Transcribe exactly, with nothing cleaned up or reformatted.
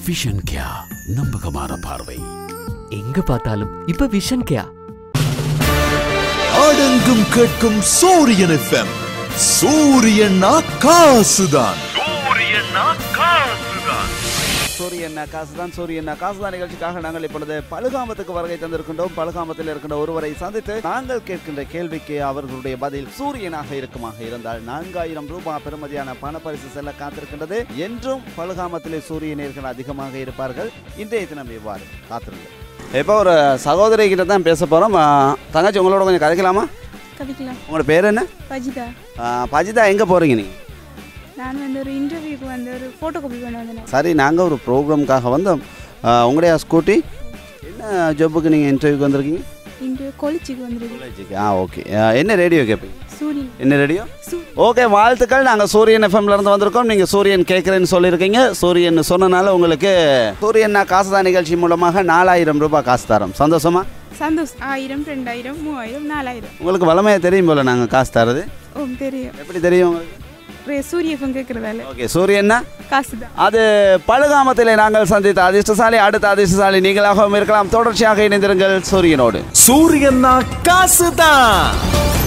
Vision கியா, நம்பகமான பார்வை. எங்க பார்த்தாலும் இப்ப விஷன் கியா. ஆடெங்கும் கேட்கும் சூரியன் எஃப்எம். சூரியன் காசுதான். சூரியன் காசுதான். சூரியன் காசுதான் சூரியன் காசுதான் நிகழ்ச்சிக்காக நாங்கள் இப்பொழுது பழுகாமத்துக்கு வருகை தந்திருக்கின்றோம். பழுகாமத்தில் இருக்கின்ற ஒருவரை சந்தித்து நாங்கள் கேட்கின்ற கேள்விக்கு அவர்களுடைய பதில் சூரியனாக இருக்குமாக இருந்தால் நான்காயிரம் ரூபாய் பெறுமதியான பணப்பரிசு செல்ல காத்திருக்கின்றது. என்றும் பழுகாமத்திலே சூரியனர்கள் அதிகமாக இருப்பார்கள். இன்றைய தினம் இவ்வாறு காத்திருங்கள். இப்போ ஒரு சகோதரி கிட்ட தான் பேச போறோம். தங்கச்சி, உங்களோட கொஞ்சம் கதைக்கலாமா? கதைக்கலாம். உங்களோட பேர் என்ன? பஜிதா. பஜிதா, எங்க போறீங்க நீங்க? நான் வந்து ஒரு இன்டர்வியூக்கு வந்து ஒரு ஃபோட்டோ காப்பி பண்ண வந்தேன். சரி, நாங்கள் ஒரு ப்ரோக்ராமுக்காக வந்தோம். உங்களுடைய ஸ்கூட்டி என்ன ஜாப்புக்கு நீங்கள் இன்டர்வியூக்கு வந்திருக்கீங்க? இன்டர்வியூ காலேஜுக்கு வந்திருக்கீங்க. காலேஜுக்கு. ஆ, ஓகே. என்ன ரேடியோ கேட்பீங்க? சூரியன். என்ன ரேடியோ? ஓகே, வாழ்த்துக்கள். நாங்கள் சூரியன் எஃப்எம்ல இருந்து வந்திருக்கோம். நீங்கள் சூரியன் கேட்குறேன்னு சொல்லியிருக்கீங்க. சூரியன் சொன்னனால உங்களுக்கு சூரியன் காசுதான் நிகழ்ச்சி மூலமாக நாலாயிரம் ரூபாய் காசு தரோம். சந்தோஷமா? சந்தோஷம். ஆயிரம், ரெண்டாயிரம், மூவாயிரம், நாலாயிரம். உங்களுக்கு வளமையாக தெரியும் போல நாங்கள் காசு தரது? ஓ, தெரியும். எப்படி தெரியும் உங்களுக்கு? சூரிய எஃப்எம் கேட்கறதால. ஓகே, சூரியன்னா காசுதான். அது பழுகாமத்திலே நாங்கள் சந்தித்த அதிர்ஷ்டசாலி. அடுத்த அதிர்ஷ்டசாலி நீங்களாகவும் இருக்கலாம். தொடர்ச்சியாக இணைந்திருங்கள் சூரியனோடு. சூரியன் காசுதான்.